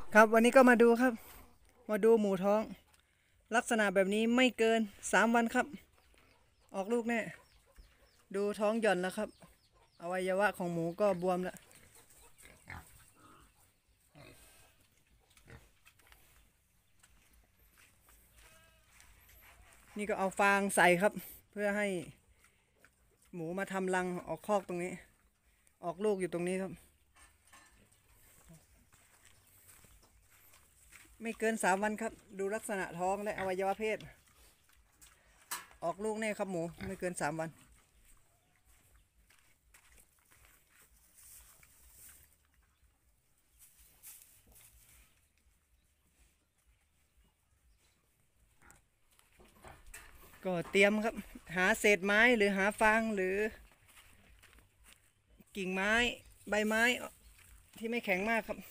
ครับวันนี้ก็มาดูครับมาดูหมูท้องลักษณะแบบนี้ไม่เกิน3 วันครับออกลูกแน่ดูท้องหย่อนแล้วครับอวัยวะของหมูก็บวมแล้วนี่ก็เอาฟางใส่ครับเพื่อให้หมูมาทำรังออกคอกตรงนี้ออกลูกอยู่ตรงนี้ครับไม่เกิน3 วันครับดูลักษณะท้องและอวัยวะเพศออกลูกแน่ครับหมูไม่เกิน3 วันก็เตรียมครับหาเศษไม้หรือหาฟางหรือกิ่งไม้ใบไม้ที่ไม่แข็งมากครับ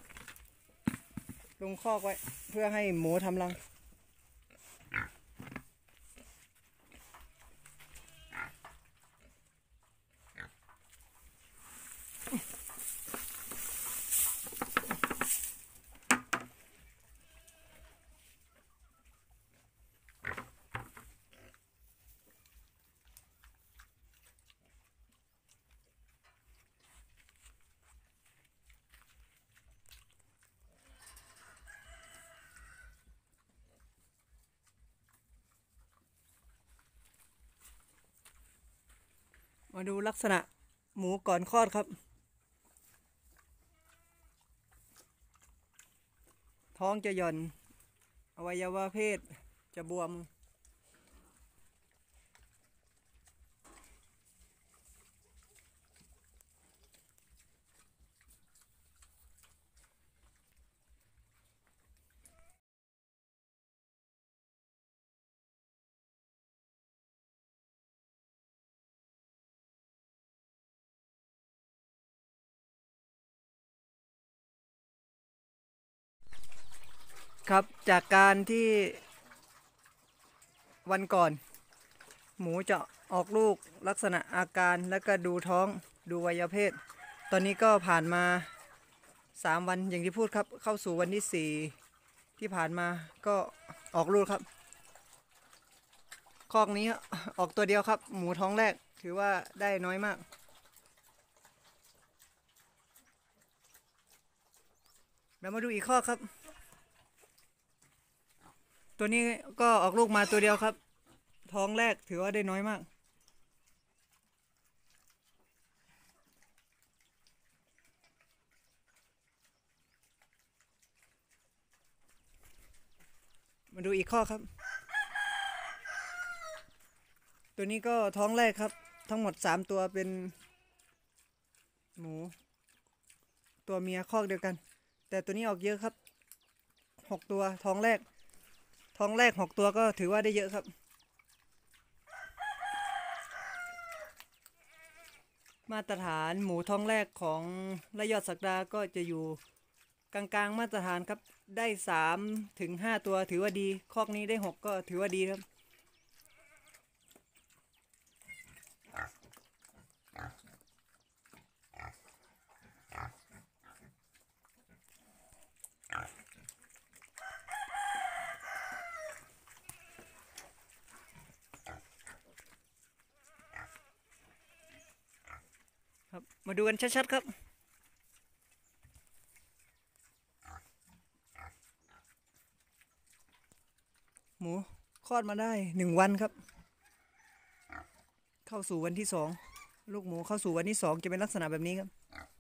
ลงคอกไว้เพื่อให้หมูทำรังมาดูลักษณะหมูก่อนคลอดครับท้องจะหย่อนอวัยวะเพศจะบวมครับจากการที่วันก่อนหมูจะออกลูกลักษณะอาการแล้วก็ดูท้องดูวัยวะเพศตอนนี้ก็ผ่านมา3 วันอย่างที่พูดครับเข้าสู่วันที่4ที่ผ่านมาก็ออกลูกครับคอกนี้ออกตัวเดียวครับหมูท้องแรกถือว่าได้น้อยมากแล้วมาดูอีกข้อครับตัวนี้ก็ออกลูกมาตัวเดียวครับท้องแรกถือว่าได้น้อยมากมาดูอีกข้อครับตัวนี้ก็ท้องแรกครับทั้งหมด3 ตัวเป็นหมูตัวเมียคอกเดียวกันแต่ตัวนี้ออกเยอะครับ6 ตัวท้องแรก6 ตัวก็ถือว่าได้เยอะครับมาตรฐานหมูท้องแรกของระยอดศักดาก็จะอยู่กลางๆมาตรฐานครับได้3 ถึง 5 ตัวถือว่าดีคอกนี้ได้6ก็ถือว่าดีครับมาดูกันชัดๆครับหมูคลอดมาได้1 วันครับเข้าสู่วันที่2ลูกหมูเข้าสู่วันที่2จะเป็นลักษณะแบบนี้ครับ